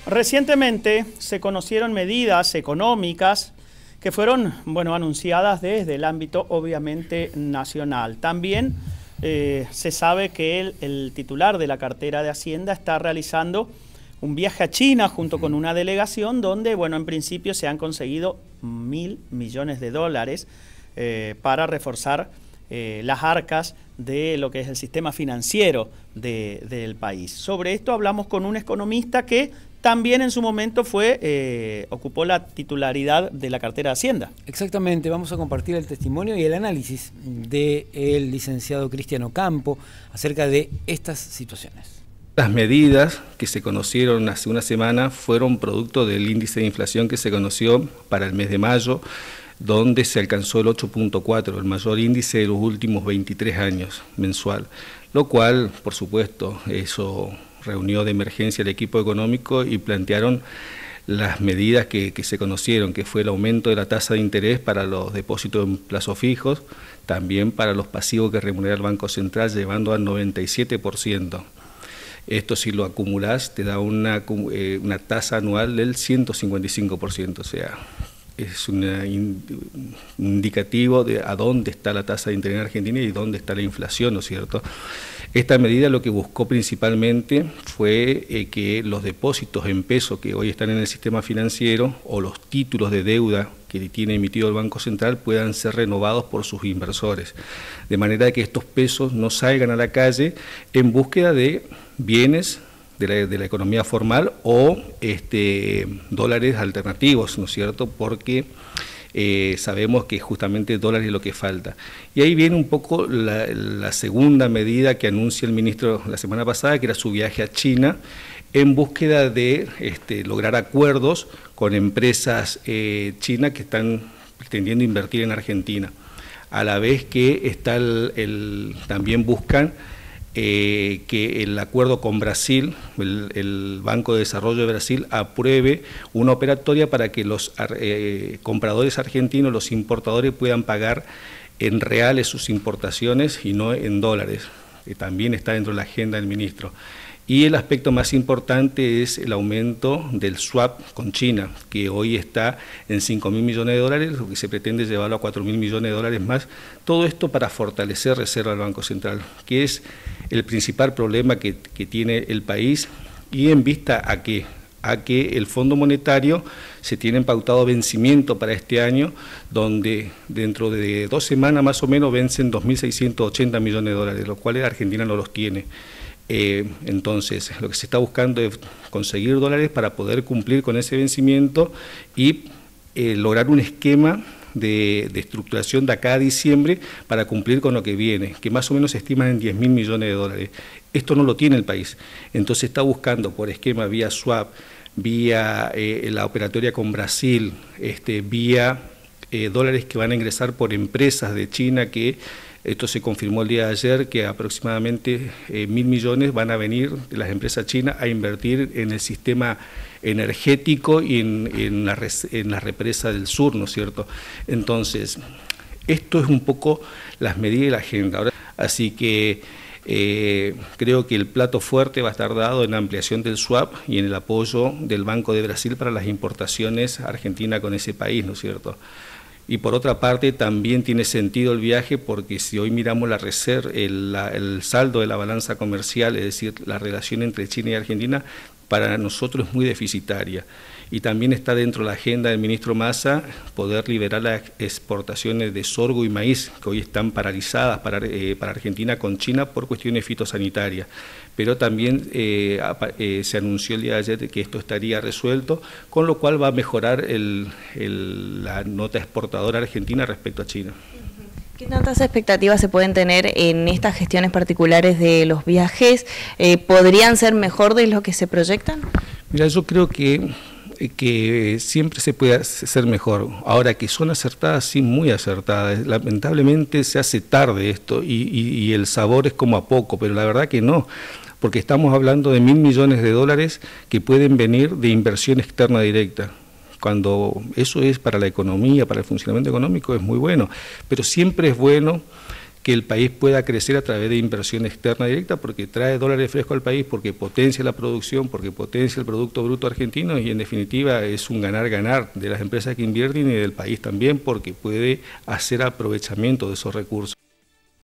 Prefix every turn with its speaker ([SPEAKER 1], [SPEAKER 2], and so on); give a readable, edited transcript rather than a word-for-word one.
[SPEAKER 1] Recientemente se conocieron medidas económicas que fueron, anunciadas desde el ámbito obviamente nacional. También se sabe que el titular de la cartera de Hacienda está realizando un viaje a China junto con una delegación donde, en principio se han conseguido 1.000 millones de dólares para reforzar las arcas de lo que es el sistema financiero del país. Sobre esto hablamos con un economista que también en su momento ocupó la titularidad de la cartera de Hacienda.
[SPEAKER 2] Exactamente, vamos a compartir el testimonio y el análisis del licenciado Cristian Ocampo acerca de estas situaciones.
[SPEAKER 3] Las medidas que se conocieron hace una semana fueron producto del índice de inflación que se conoció para el mes de mayo, donde se alcanzó el 8.4, el mayor índice de los últimos 23 años mensual, lo cual, por supuesto, eso reunió de emergencia el equipo económico y plantearon las medidas que se conocieron, que fue el aumento de la tasa de interés para los depósitos en plazos fijos, también para los pasivos que remunera el Banco Central, llevando al 97%. Esto, si lo acumulás, te da una tasa anual del 155%, o sea, es un indicativo de a dónde está la tasa de interés en Argentina y dónde está la inflación, ¿no es cierto? Esta medida lo que buscó principalmente fue que los depósitos en pesos que hoy están en el sistema financiero o los títulos de deuda que tiene emitido el Banco Central puedan ser renovados por sus inversores, de manera que estos pesos no salgan a la calle en búsqueda de bienes de la economía formal o dólares alternativos, ¿no es cierto?, porque sabemos que justamente dólares es lo que falta. Y ahí viene un poco la segunda medida que anuncia el ministro la semana pasada, que era su viaje a China, en búsqueda de lograr acuerdos con empresas chinas que están pretendiendo invertir en Argentina, a la vez que también buscan que el acuerdo con Brasil, el Banco de Desarrollo de Brasil, apruebe una operatoria para que los compradores argentinos, los importadores, puedan pagar en reales sus importaciones y no en dólares, que también está dentro de la agenda del ministro. Y el aspecto más importante es el aumento del swap con China, que hoy está en 5.000 millones de dólares, lo que se pretende llevarlo a 4.000 millones de dólares más. Todo esto para fortalecer reserva del Banco Central, que es el principal problema que tiene el país, y en vista a que el Fondo Monetario se tiene pautado vencimiento para este año, donde dentro de 2 semanas más o menos vencen 2.680 millones de dólares, los cuales Argentina no los tiene. Entonces, lo que se está buscando es conseguir dólares para poder cumplir con ese vencimiento y lograr un esquema de estructuración de acá a diciembre para cumplir con lo que viene, que más o menos se estiman en 10.000 millones de dólares. Esto no lo tiene el país, entonces está buscando por esquema vía swap, vía la operatoria con Brasil, vía dólares que van a ingresar por empresas de China, que esto se confirmó el día de ayer, que aproximadamente 1.000 millones van a venir de las empresas chinas a invertir en el sistema energético y en la represa del sur, ¿no es cierto? Entonces, esto es un poco las medidas de la agenda. Así que creo que el plato fuerte va a estar dado en la ampliación del swap y en el apoyo del Banco de Brasil para las importaciones argentinas con ese país, ¿no es cierto? Y por otra parte también tiene sentido el viaje, porque si hoy miramos el saldo de la balanza comercial, es decir, la relación entre China y Argentina, para nosotros es muy deficitaria. Y también está dentro de la agenda del ministro Massa poder liberar las exportaciones de sorgo y maíz, que hoy están paralizadas para Argentina con China por cuestiones fitosanitarias. Pero también se anunció el día de ayer que esto estaría resuelto, con lo cual va a mejorar la nota exportadora argentina respecto a China.
[SPEAKER 4] ¿Qué tantas expectativas se pueden tener en estas gestiones particulares de los viajes? ¿Podrían ser mejor de lo que se proyectan?
[SPEAKER 3] Mira, yo creo que siempre se puede hacer mejor. Ahora, que son acertadas, sí, muy acertadas. Lamentablemente se hace tarde esto y el sabor es como a poco, pero la verdad que no, porque estamos hablando de 1.000 millones de dólares que pueden venir de inversión externa directa. Cuando eso es para la economía, para el funcionamiento económico, es muy bueno, pero siempre es bueno que el país pueda crecer a través de inversión externa directa, porque trae dólares frescos al país, porque potencia la producción, porque potencia el Producto Bruto argentino, y en definitiva es un ganar-ganar de las empresas que invierten y del país también, porque puede hacer aprovechamiento de esos recursos.